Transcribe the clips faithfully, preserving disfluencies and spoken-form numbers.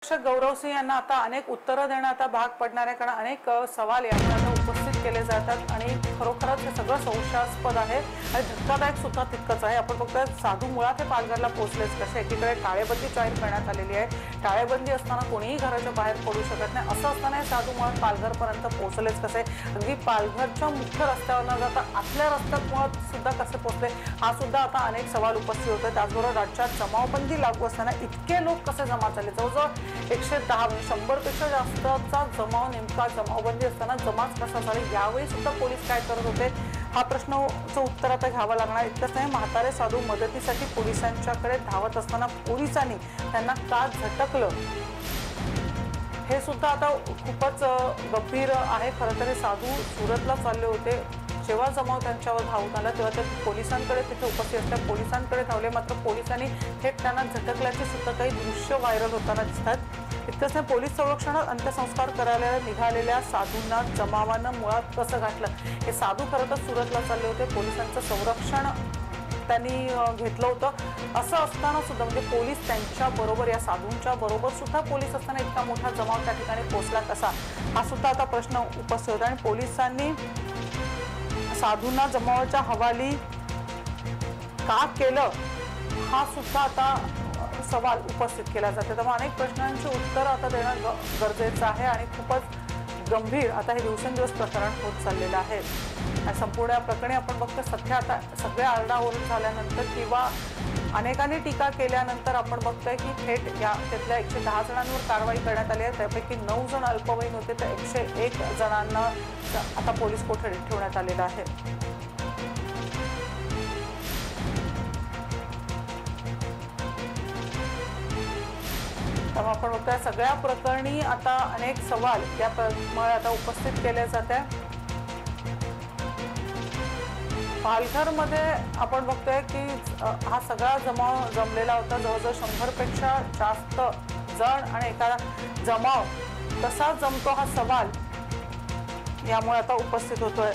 गौरव सिंह यांना आता अनेक उत्तरं देणं आता भाग पडणार आहे, कारण अनेक सवाल यामुळे आता उपस्थित केले जातात आणि खरोखरच हे सगळं संशयास्पद आहे आणि धक्कादायक सुद्धा तितकंच आहे। आपण बघतोय साधू मुळात हे पालघरला पोहोचलेच कसे। एकीकडे टाळेबंदी जाहीर करण्यात आलेली आहे, टाळेबंदी असताना कोणीही घराच्या बाहेर पडू शकत नाही, असं असताना साधू मुळात पालघरपर्यंत पोहोचलेच कसे। अगदी पालघरच्या मुख्य रस्त्यावर न जाता आतल्या रस्त्यात मुळात सुद्धा कसे पोहोचले, हा सुद्धा आता अनेक सवाल उपस्थित होते। त्याचबरोबर राज्यात जमावबंदी लागू असताना इतके लोक कसे जमा झाले, जवळजवळ एकशे दहा शंभर पेक्षा जास्तचा जमाव, नेमका जमावबंदी असताना जमाच कसा झाला, यावेळी सुद्धा पोलीस काय करत होते, हा प्रश्नाचं उत्तर आता घ्यावं लागणार। इतकंच नाही, म्हातारे साधू मदतीसाठी पोलिसांच्याकडे धावत असताना पोलिसांनी त्यांना का झटकलं, हे सुद्धा आता खूपच गंभीर आहे। खरं तर हे साधू सुरतला चालले होते, जेव्हा जमाव त्यांच्यावर धावून आला तेव्हा ते पोलिसांकडे तिथे उपस्थित असल्या पोलिसांकडे धावले, मात्र पोलिसांनी थेट त्यांना झटकल्याचे सुद्धा काही दृश्य व्हायरल होताना दिसतात। इतकंच नाही, पोलीस संरक्षणात अंत्यसंस्कार करायला निघालेल्या साधूंना जमावानं मुळात कसं गाठलं, हे साधू खरं तर सुरतला चालले होते, पोलिसांचं संरक्षण त्यांनी घेतलं होतं। असं असताना सुद्धा म्हणजे पोलीस त्यांच्या बरोबर, या साधूंच्या बरोबर सुद्धा पोलीस असताना इतका मोठा जमाव त्या ठिकाणी पोहोचला कसा, हा सुद्धा आता प्रश्न उपस्थित होता। आणि पोलिसांनी साधूंना जमावाच्या हवाली का केलं, हा सुद्धा आता सवाल उपस्थित केला जातो। त्यामुळे अनेक प्रश्नांची उत्तर आता देणं गरजेचं आहे आणि खूपच गंभीर आता हे दिवसेंदिवस प्रकरण होत चाललेलं आहे। आणि संपूर्ण या प्रकरणी आपण बघतो सध्या आता सगळे आरडाओरड झाल्यानंतर किंवा अनेकांनी टीका केल्यानंतर आपण बघतोय की थेट या त्यातल्या एकशे दहा जणांवर कारवाई करण्यात आली आहे, त्यापैकी नऊ जण अल्पवयीन होते, तर एकशे एक जणांना आता पोलीस कोठडीत ठेवण्यात आलेलं आहे। त्यामुळे आपण बघतोय सगळ्या प्रकरणी आता अनेक सवाल यामुळे आता उपस्थित केले जाते। पालघरमध्ये आपण बघतोय की हा सगळा जमाव जमलेला होता, जवळजवळ शंभर पेक्षा जास्त जण आणि एका जमाव कसा जमतो, हा सवाल यामुळे आता उपस्थित होतोय।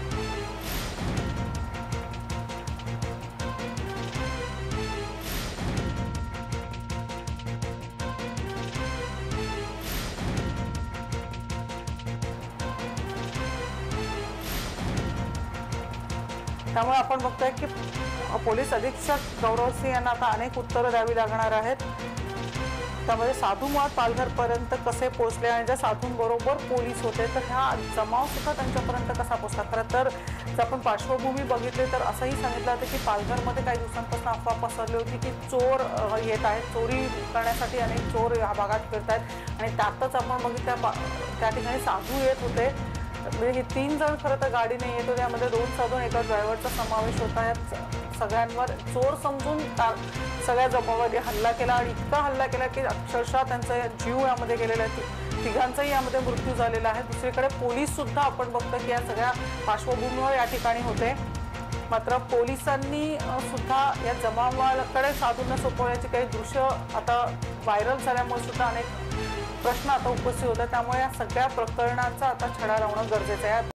त्यामुळे आपण बघतोय की पोलीस अधीक्षक गौरव सिंह यांना आता अनेक उत्तरं द्यावी लागणार आहेत। त्यामध्ये साधू मुळात पालघरपर्यंत कसे पोहोचले आणि ज्या साधूंबरोबर पोलीस होते तर हा जमाव सुद्धा त्यांच्यापर्यंत कसा पोहोचला। खरं तर जर आपण पार्श्वभूमी बघितली तर असंही सांगितलं होतं की पालघरमध्ये काही दिवसांपासून अफवा पसरली होती की चोर येत आहेत, चोरी करण्यासाठी अनेक चोर या भागात फिरत आहेत आणि त्यातच आपण बघितलं त्या ठिकाणी साधू येत होते। म्हणजे हे तीन जण खरं तर गाडीने येत होते, यामध्ये दोन साधू एका ड्रायव्हरचा समावेश होता। यात सगळ्यांवर चोर समजून सगळ्या जमावाने हल्ला केला आणि इतका हल्ला केला की अक्षरशः त्यांचा जीव यामध्ये गेलेला आहे, तिघांचाही यामध्ये मृत्यू झालेला आहे। दुसरीकडे पोलीस सुद्धा आपण बघतो की या सगळ्या पार्श्वभूमीवर या ठिकाणी होते, मात्र पोलिसांनी सुद्धा या जमावाकडे साधूंना सोपवण्याची काही दृश्य आता व्हायरल झाल्यामुळे सुद्धा अनेक प्रश्न आता उपस्थित होतात। त्यामुळे या सगळ्या प्रकरणाचा आता छडा लावणं गरजेचं आहे।